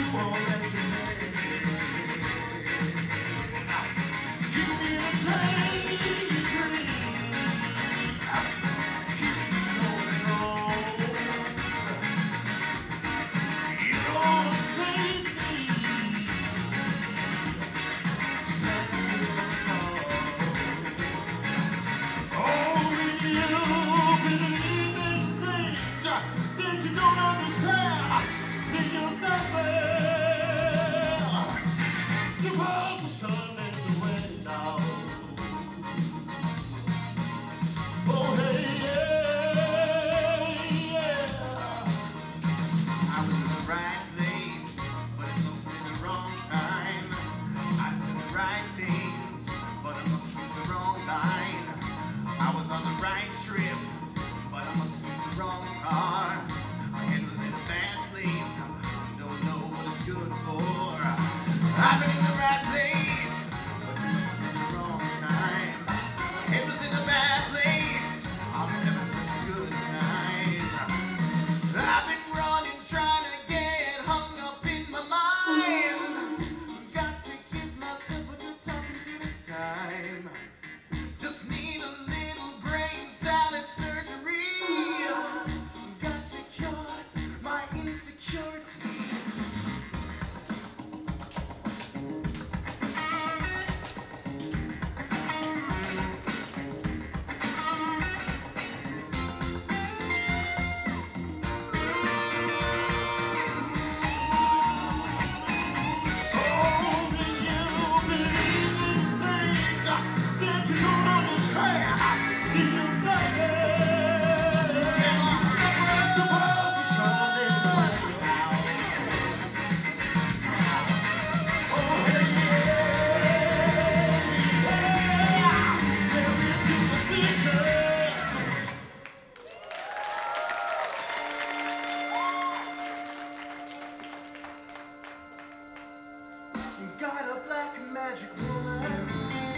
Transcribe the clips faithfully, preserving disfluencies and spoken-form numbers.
Got a black magic woman.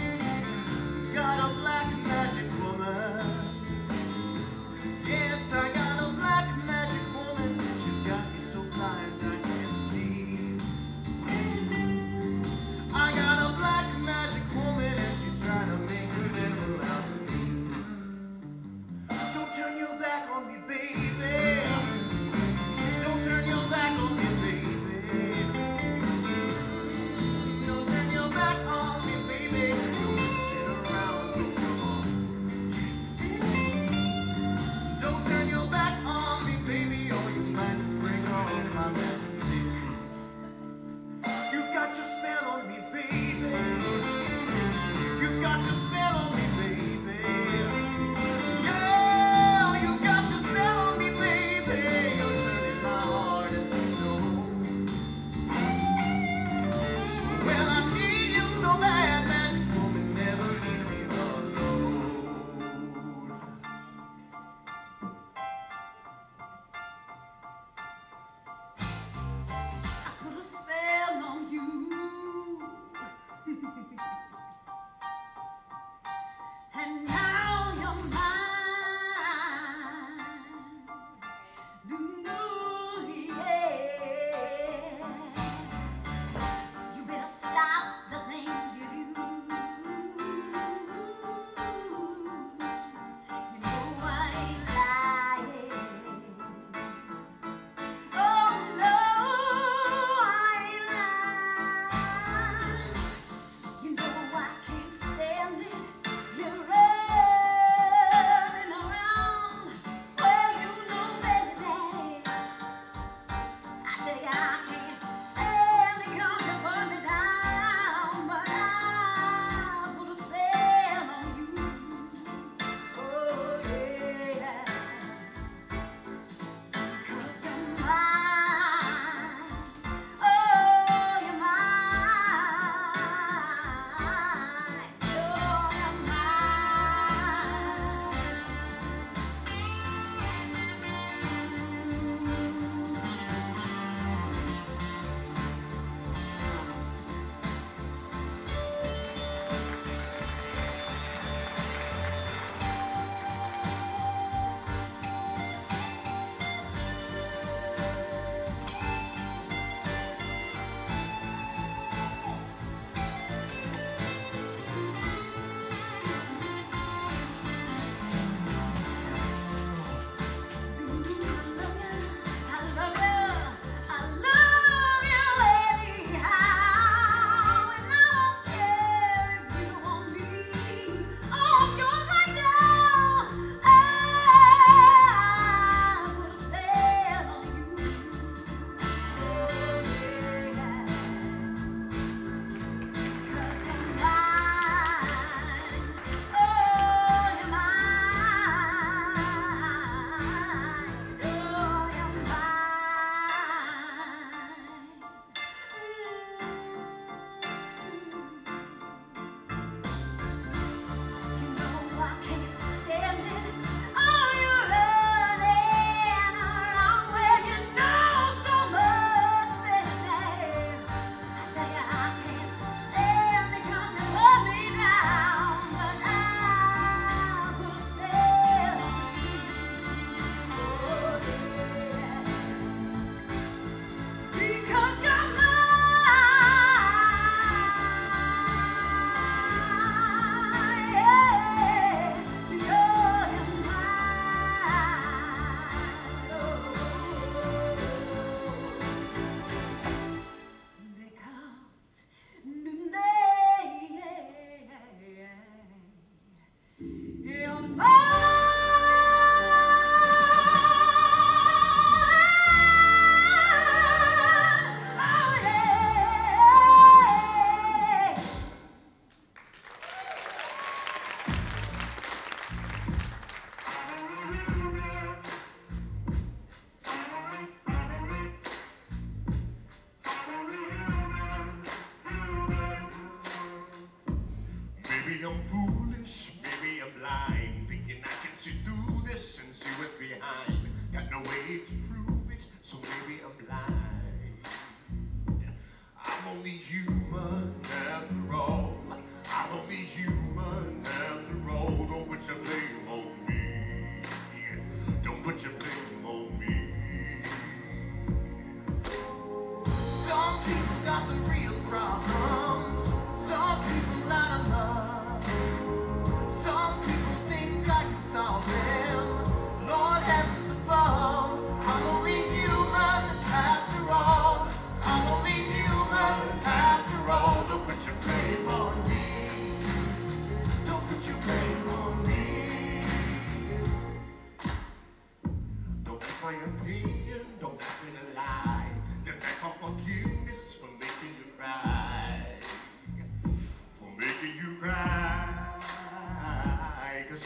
Got a black magic woman. Yes, I got a black magic woman. She's got me so blind I can't see. I got a black magic woman and she's trying to make a devil out of me. Don't turn your back on me, baby. Don't turn your back on me, baby. Don't turn your back on me,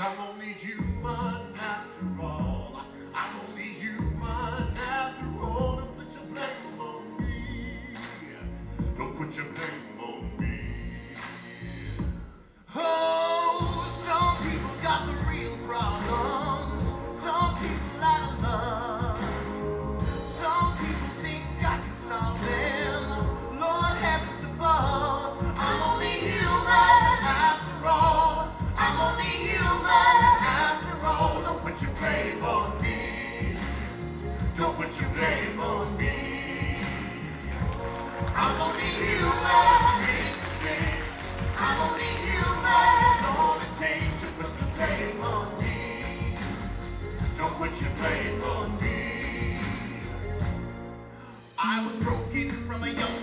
I'm only human after all. I'm only human after all. Don't put your blame on me. Don't put your blame on me. Oh, some people got the real problems. Some people out of love. Some people think I can solve them. Lord heavens above. I'm only human after all. I'm only human after all. Don't put your blame on me. Don't put your blame on me. I'm only human, make mistakes. I'm only human, it's all it takes to put the blame on me. Don't put your blame on me. I was broken from a young